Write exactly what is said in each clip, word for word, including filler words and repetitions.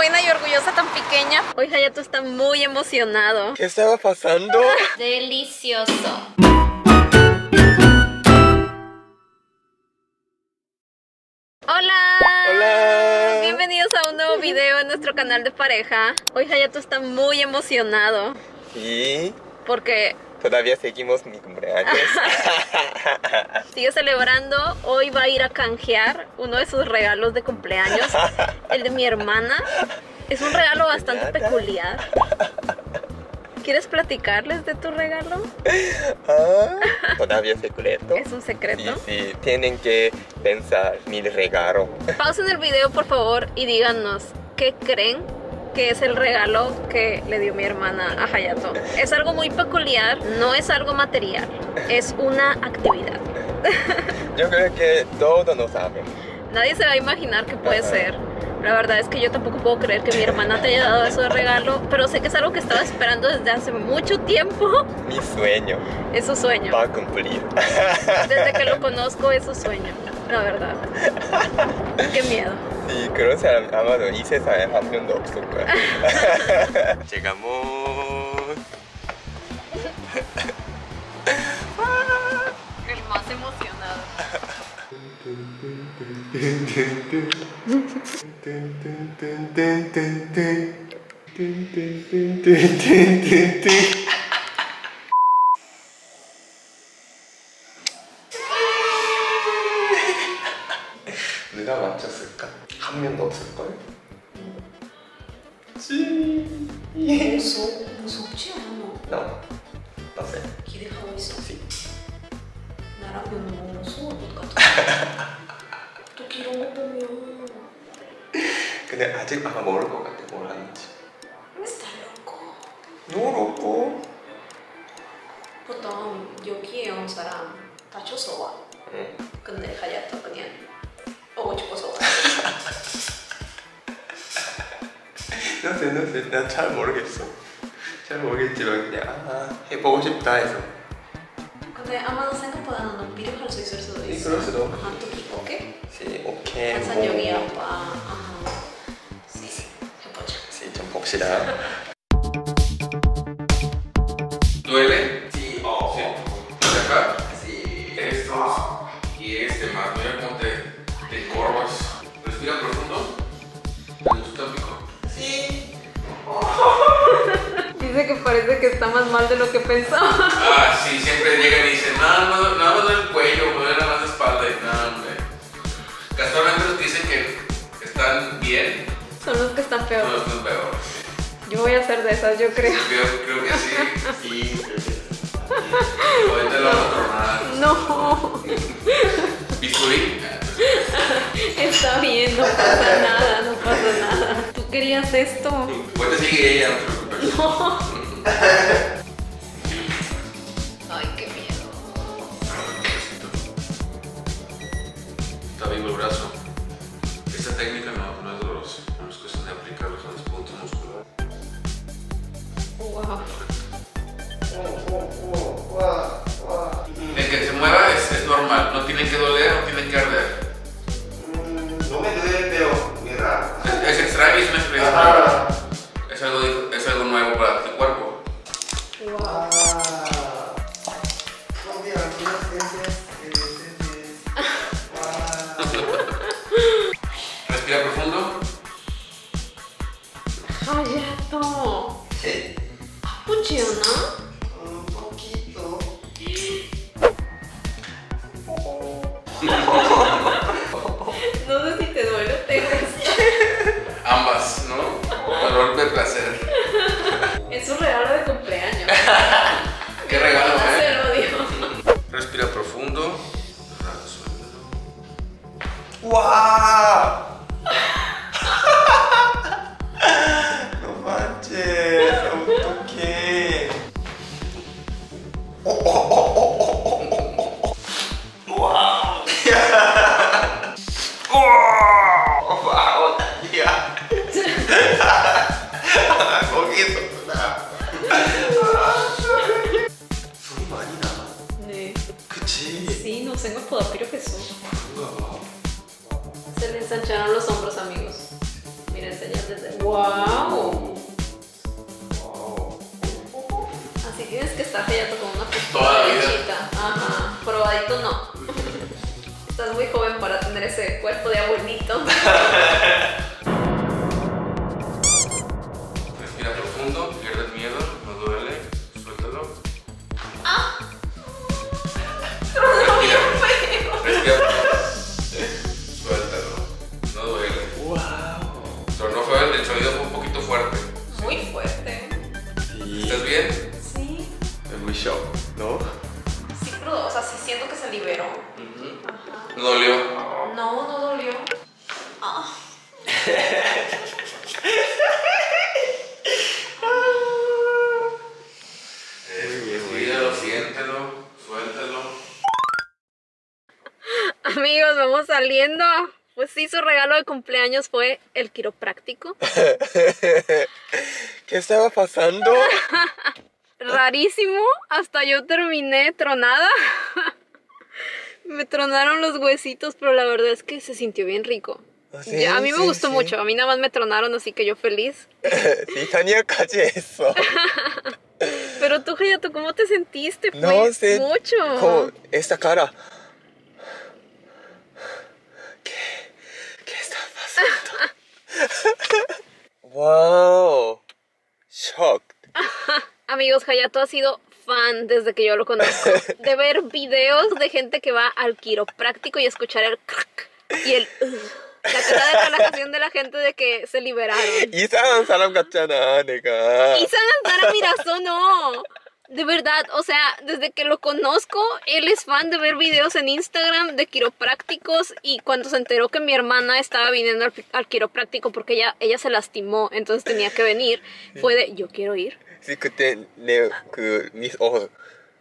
reina y orgullosa tan pequeña. Hoy Hayato está muy emocionado. ¿Qué estaba pasando? Delicioso. Hola. Hola. Bienvenidos a un nuevo video en nuestro canal de pareja. Hoy Hayato está muy emocionado. ¿Y? Porque todavía seguimos mi cumpleaños. sigue celebrando. Hoy va a ir a canjear uno de sus regalos de cumpleaños, el de mi hermana. Es un regalo bastante peculiar. ¿Quieres platicarles de tu regalo? Ah, todavía es secreto. Es un secreto. Sí, sí, tienen que pensar mi regalo. Pausen el video, por favor, y díganos qué creen que es el regalo que le dio mi hermana a Hayato. Es algo muy peculiar, no es algo material, es una actividad. Yo creo que todos lo saben. Nadie se va a imaginar qué puede ser. La verdad es que yo tampoco puedo creer que mi hermana te haya dado eso de regalo, pero sé que es algo que estaba esperando desde hace mucho tiempo. Mi sueño. Es su sueño. Va a cumplir. Desde que lo conozco es su sueño, la verdad. Qué miedo. Sí, 그런 사람 아마도 이 세상에 한 명도 없을 거야. Llegamos. El más emocionado. 누가 맞췄을까? 한 명도 없을걸? 찌. 무서, 무섭지 않아? No. No sé. 기대하고 있어. Sí. 나랑 너무 무서울 것 같아. 또 이런 거 보면 근데 아직 아마 모를 것 같아. 뭘 하는지. 스타일 없고. 모르고. 보통 여기에 온 사람 다쳐서 와. 응. 근데 하야토 그냥 오고 싶어서 와. No sé, no sé. 난 잘 모르겠어. 잘 모르겠지만 그냥 아, 해보고 싶다 해서. 근데 아마 생각보다는 너 비교할 수 있을 수도 네, 있어. 그럴 수도. 한 토끼 오케이? Sí, 오케이. 항상 여기 아빠. 아, sí. 해보자. Sí, 좀 봅시다. ¿Duele? Sí, oh. Sí. ¿De acá? Sí. Estos y este más. Mira cómo te, te encorvas. Respira profundo. ¿Te gusta el pico? Sí. Dice que parece que está más mal de lo que pensaba. Ah, sí, siempre llegan y dicen, nada más nada más del cuello, me duele nada más la espalda y nada, hombre. Casualmente los que dicen que están bien Son los que están son peor. los que son peores. Yo voy a ser de esas, yo creo. Creo, creo que sí. Sí. Ahorita lo vamos a tronar. No. ¿Bisturí? Está bien, no pasa nada, no pasa nada. ¿Tú querías esto? Ahorita sigue ella, no te preocupes. No. Ay, qué miedo. Está vivo el brazo. Esta técnica no, no es dolorosa. No es cuestión de aplicarlos a los puntos musculares. Wow. El que se mueva es, es normal. No tiene que doler, no tiene que arder. No me duele, pero muy raro. Es, es extraño y es una experiencia nueva. Es algo, dif- es algo nuevo para tu cuerpo. Wow. Ah. No, mira, algunas veces, veces, Respira profundo. Hayato. Sí. ¿Funciona? Un poquito. No sé si te duele o te gusta. Ambas, ¿no? Dolor de placer. Es un regalo de cumpleaños. Qué regalo, No se ¿eh? lo dio. Respira profundo. ¡Wow! No manches, ¿qué? imagínate. ¡Wow! Wow. Así tienes que estar Hayato con una Toda la postura vida. derechita. Ajá, probadito no. Estás muy joven para tener ese cuerpo de abuelito. Respira profundo, pierde el miedo, no duele, suéltalo. ¡Ah! Respira, respira. Suéltalo, no duele. Wow. Sonó feo, el sonido fue un poquito fuerte. Muy fuerte. Sí. ¿Estás bien? Sí. Es muy shock, ¿no? Sí, pero, o sea, sí siento que se liberó. Ujú. ¿No dolió? No, no dolió. Ah. Respíralo, siéntelo, suéltalo. Amigos, vamos saliendo. Pues sí, su regalo de cumpleaños fue el quiropráctico. ¿Qué estaba pasando? Rarísimo, hasta yo terminé tronada. Me tronaron los huesitos, pero la verdad es que se sintió bien rico. Sí, Ya, a mí me sí, gustó sí. mucho, a mí nada más me tronaron, así que yo feliz. Sí, Tania까지 했어. Pero tú, Hayato, ¿cómo te sentiste? Fue No sé. mucho. Como esta cara. ¿Qué? ¿Qué está pasando? Wow. Shocked. Amigos, Hayato ha sido fan desde que yo lo conozco. De ver videos de gente que va al quiropráctico y escuchar el crack y el... ugh. La cara de relajación de la gente de que se liberaron. 이상한 사람 같잖아, 내가. Isan Antara Mirazo, no. De verdad, o sea, desde que lo conozco, él es fan de ver videos en Instagram de quiroprácticos y cuando se enteró que mi hermana estaba viniendo al, al quiropráctico porque ella, ella se lastimó, entonces tenía que venir, fue de, yo quiero ir. Sí, 그때 내 그 미스 어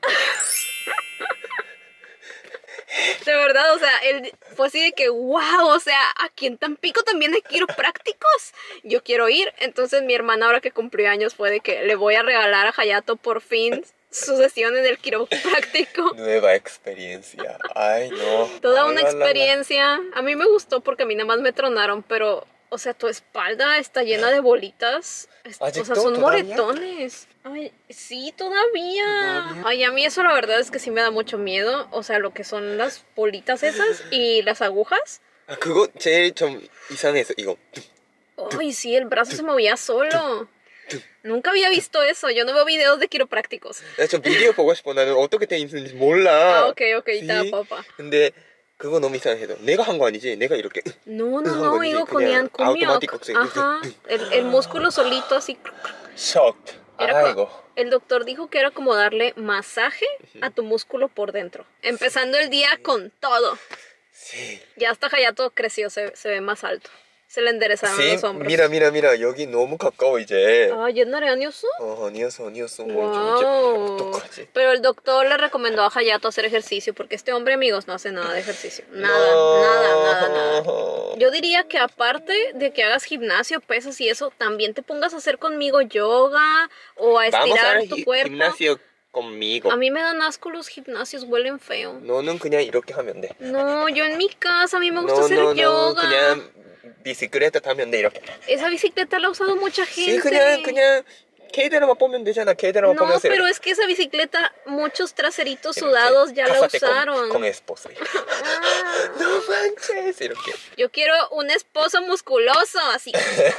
De verdad, o sea, él fue así de que, wow, o sea, aquí en Tampico también hay quiroprácticos. Yo quiero ir. Entonces mi hermana ahora que cumplió años fue de que le voy a regalar a Hayato por fin su sesión en el quiropráctico. nueva experiencia. Ay, no. Toda Ay, una la, la, la. experiencia. A mí me gustó porque a mí nada más me tronaron, pero, o sea, tu espalda está llena de bolitas. Es- o sea, ¿A직도? son ¿Todavía? moretones. Ay, sí, todavía. ¿Todavía? Ay, a mí eso la verdad es que sí me da mucho miedo. O sea, lo que son las bolitas esas y las agujas. 아, 그거 제일 좀 이상했어. 이거. Ay, sí, el brazo se movía solo. Nunca había visto eso. Yo no veo videos de quiroprácticos. 나 좀 비디오 보고 싶어. 나는 어떻게 돼 있는지 몰라. Ah, ok, ok, 이따가 Sí. 봐봐. 근데 그거 너무 이상해서 내가 한 거 아니지? 내가 이렇게 No, no, Esa no, bonita, digo con 그냥 Ian Kumiok. automático, sí. Ajá, el, el músculo solito así. shocked. Era co- 아이고. el doctor dijo que era como darle masaje a tu músculo por dentro. Empezando el día con todo. Sí. Ya hasta Hayato creció, se, se ve más alto. Se le enderezaron Sí, los hombros. mira, mira, mira. 여기 너무 가까워 이제. Ah, 옛날에 아니었어? 어, 아니었어, 아니었어. 뭐 좀 Wow. 이제 어떡하지? Pero el doctor le recomendó a Hayato hacer ejercicio porque este hombre, amigos, no hace nada de ejercicio. Nada, No. nada, nada, nada. Yo diría que aparte de que hagas gimnasio, pesas y eso, también te pongas a hacer conmigo yoga o a Vamos a estirar ver tu gi- cuerpo. gimnasio conmigo. A mí me dan asco los gimnasios, huelen feo. 너는 그냥 이렇게 하면 돼. No, yo en mi casa, a mí me gusta No, hacer no, no. yoga. 그냥 비스클레타 타면 돼 이렇게. Esa bicicleta la ha usado mucha gente. Sí, 그냥 그냥 K-드라마 보면 되잖아. K-드라마 No, 보면서. pero es que esa bicicleta, muchos traseritos sudados ya la Cásate con- usaron. Con esposo. Ah. No manches. 이렇게. Yo quiero un esposo musculoso, así.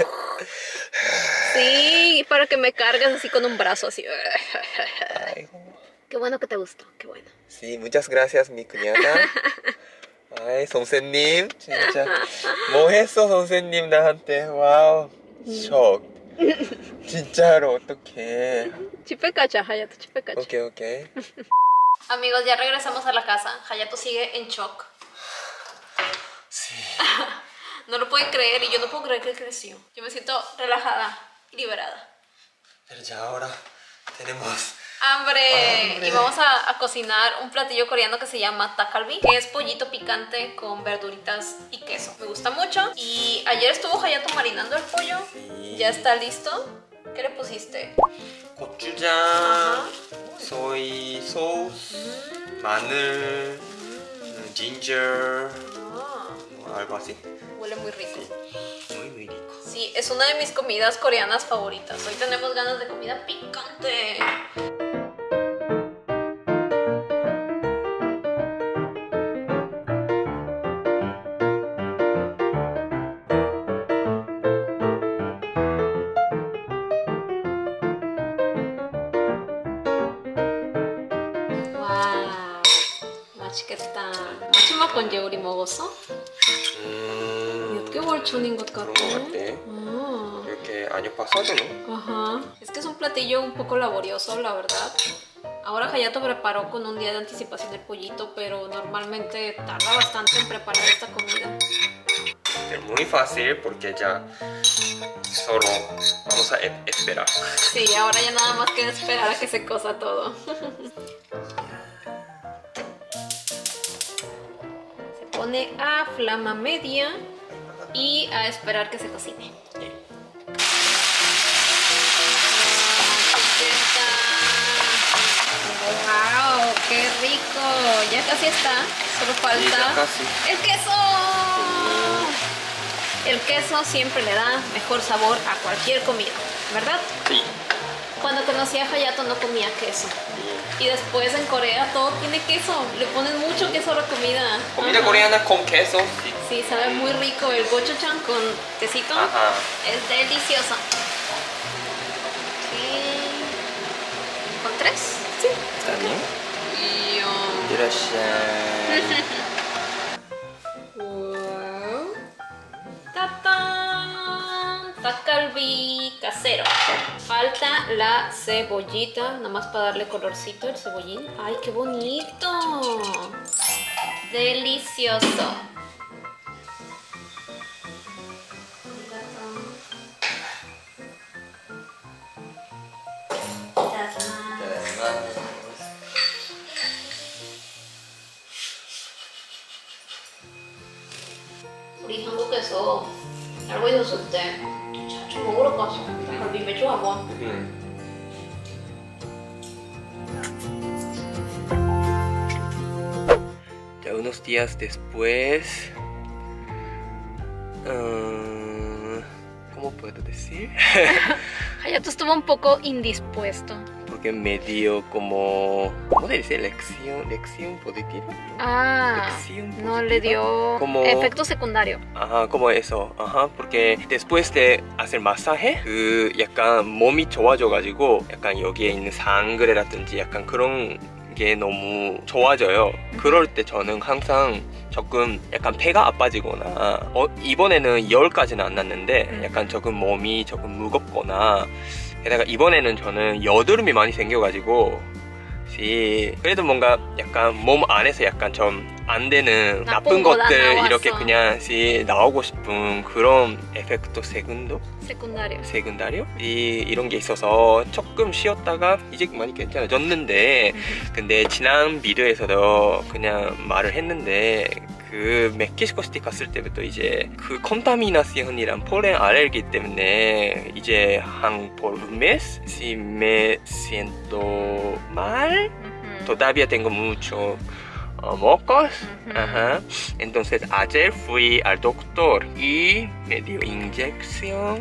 Sí, para que me cargues así con un brazo, así. 아이고. Qué bueno que te gustó, qué bueno. Sí, muchas gracias, mi cuñada. 아이, 선생님. 진짜. 뭐 했어, 선생님, 나한테. 와우. 쇼. 진짜로, 어떡해. Chipecacha, Hayato, chipecacha. 오케이, 오케이. Amigos, ya regresamos a la casa. Hayato sigue en shock. Sí. No lo puede creer y yo no puedo creer que creció. Yo me siento relajada y liberada. Pero ya ahora tenemos... ¡Hambre! ¡Hambre! Y vamos a, a cocinar un platillo coreano que se llama takalbi, que es pollito picante con verduritas y queso. Me gusta mucho. Y ayer estuvo Hayato marinando el pollo. Sí. ¿Ya está listo? ¿Qué le pusiste? 고추장, Ajá. 소이 소스, 마늘, ginger, Ah, algo así. huele muy rico. Muy, muy rico. Sí, Sí, es una de mis comidas coreanas favoritas. Hoy tenemos ganas de comida picante. 와, 맛있겠다. 마지막 언제 우리 먹었어? 음... 육 개월 전인 것 같아. 그런 것 같아. 아. 이렇게 안육파 써주네. Ajá. Es que es un platillo un poco laborioso, la verdad. Ahora Hayato preparó con un día de anticipación el pollito, pero normalmente tarda bastante en preparar esta comida. Es muy fácil porque ya solo vamos a esperar. Sí, ahora ya nada más queda esperar a que se cosa todo. Se pone a flama media y a esperar que se cocine. ¡Wow! ¡Qué rico! Ya casi está. Solo falta Sí, ya casi. el queso. El queso siempre le da mejor sabor a cualquier comida, ¿verdad? Sí. Cuando conocí a Hayato no comía queso. Y después en Corea todo tiene queso. Le ponen mucho queso a la comida. Comida Ajá. coreana con queso. Sí. Sí, sabe muy rico. El gochujang con quesito Ajá. es delicioso. Sí. ¿Con tres? Sí. Está bien. Y, um, Gracias. wow. ¡Tatán! Takalbi casero. Falta la cebollita, nada más para darle colorcito el cebollín. ¡Ay, qué bonito! Delicioso. 우리 한국에서 알고 있었을 때 자주 먹으러 가서 갈비매 좋아하고. 음. Ya unos días después, uh, ¿cómo puedo decir? Hayato estuvo un poco indispuesto. Porque me dio como, ¿cómo se dice? Lección, lección positiva. Ah, Lección no le positiva. dio Como- efecto secundario. Ajá, como eso. Ajá, porque después de hacer masaje, 그 약간 몸이 좋아져가지고 약간 여기에 있는 상그레라든지 약간 그런 게 너무 좋아져요. 그럴 때 저는 항상 조금 약간 배가 아파지거나 어, 이번에는 열까지는 안 났는데 약간 조금 몸이 조금 무겁거나 게다가 이번에는 저는 여드름이 많이 생겨가지고 시 그래도 뭔가 약간 몸 안에서 약간 좀 안 되는 나쁜 나쁜 거다 것들 나왔어. 이렇게 그냥 시 나오고 싶은 그런 에펙토 세군도 secundario. 세군다리오 이 이런 게 있어서 조금 쉬었다가 이제 많이 괜찮아졌는데 근데 지난 비디오에서도 그냥 말을 했는데 그 멕시코 시티 갔을 때부터 이제 그 컨타미나시온이란 폴렌 알레르기 때문에 이제 한 por un mes si me siento mal todavía tengo mucho uh, mocos. Ajá. Entonces ayer fui al doctor y me dio inyección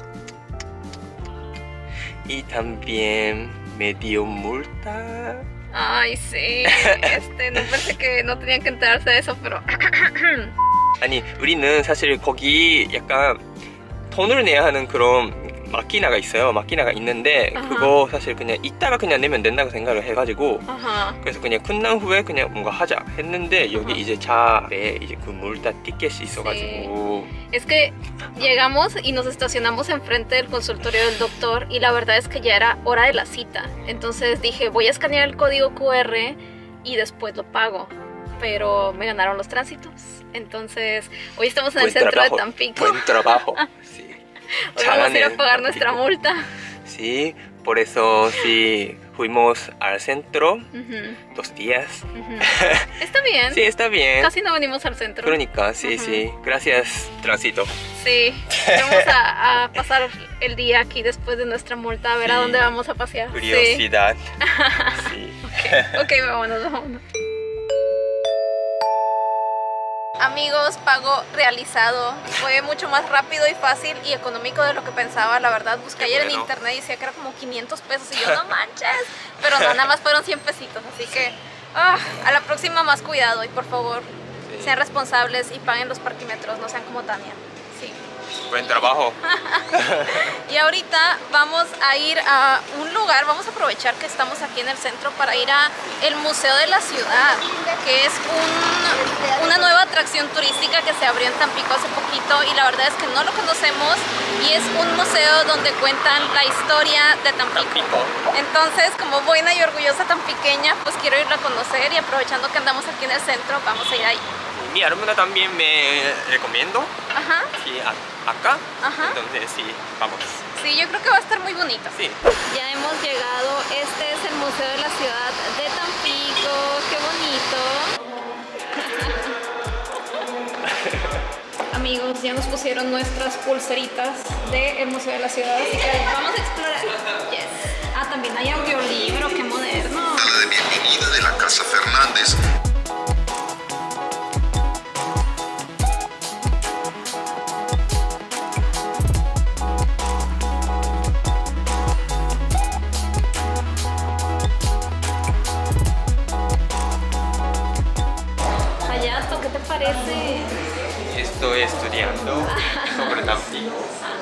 y también me dio multa. Ay, sí. Este, no pensé que no tenían que enterarse de eso, pero 아니 우리는 사실 거기 약간 돈을 내야 하는 그런 마키나가 있어요. 마키나가 있는데 아하. 그거 사실 그냥 이따가 그냥 내면 된다고 생각을 해가지고 ajá. 그래서 그냥 끝난 후에 그냥 뭔가 하자 했는데 여기 아하. 이제 자에 이제 그 물다 티켓이 있어가지고 Es que llegamos y nos estacionamos enfrente del consultorio del doctor y la verdad es que ya era hora de la cita. Entonces dije, voy a escanear el código Q R y después lo pago. Pero me ganaron los tránsitos. Entonces, hoy estamos en el buen centro trabajo, de Tampico. buen trabajo. Sí. Hoy vamos a ir a 잘하네, pagar Tampico. nuestra multa. Sí, por eso sí fuimos al centro Ujú, dos días. ujú. Está bien. Sí, está bien. Casi no venimos al centro. 그러니까 sí, Ujú. sí. Gracias, tránsito. Sí. Vamos a, a pasar el día aquí después de nuestra multa a ver a Sí. dónde vamos a pasear. Sí. Curiosidad. Sí. Ok, vámonos, vámonos. Amigos, pago realizado. Fue mucho más rápido y fácil y económico de lo que pensaba, la verdad. Busqué Qué ayer en bueno. internet y decía que era como quinientos pesos y yo, no manches. Pero no, nada más fueron cien pesitos, así que ah, a la próxima más cuidado y por favor, Sí. sean responsables y paguen los parquímetros, no sean como Tania. Sí. Buen trabajo. Y ahorita vamos a ir a un lugar, vamos a aprovechar que estamos aquí en el centro para ir a el Museo de la Ciudad, que es un, una nueva atracción turística que se abrió en Tampico hace poquito y la verdad es que no lo conocemos y es un museo donde cuentan la historia de Tampico. Tampico. Entonces, como buena y orgullosa tampiqueña, pues quiero irla a conocer y aprovechando que andamos aquí en el centro, vamos a ir ahí. Mi hermana también me recomiendo. Ajá, Sí, a- acá. Ajá. Entonces sí, vamos. sí, yo creo que va a estar muy bonito. Sí. Ya hemos llegado, este es el Museo de la Ciudad de Tampico, qué bonito. Amigos, ya nos pusieron nuestras pulseritas del Museo de la Ciudad, así que vamos a explorar. Yes. Ah, también hay audiolibro, qué moderno. La de bienvenida de la Casa Fernández. Hayato, ¿qué te parece? Estoy estudiando sobre Tampico.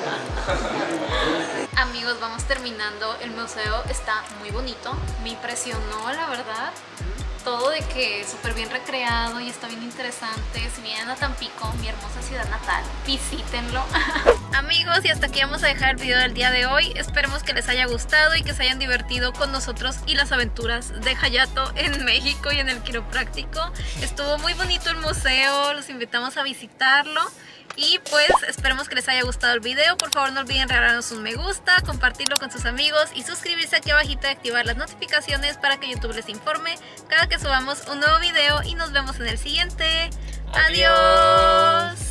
Amigos, vamos terminando. El museo está muy bonito. Me impresionó, la verdad. Todo de que súper bien recreado y está bien interesante. Si vienen a Tampico, mi hermosa ciudad natal, visítenlo. Amigos, y hasta aquí vamos a dejar el video del día de hoy. Esperemos que les haya gustado y que se hayan divertido con nosotros y las aventuras de Hayato en México y en el quiropráctico. Estuvo muy bonito el museo, los invitamos a visitarlo. Y pues esperemos que les haya gustado el video. Por favor no olviden regalarnos un me gusta, compartirlo con sus amigos y suscribirse aquí abajito y activar las notificaciones para que YouTube les informe cada que subamos un nuevo video y nos vemos en el siguiente. Adiós. Adiós.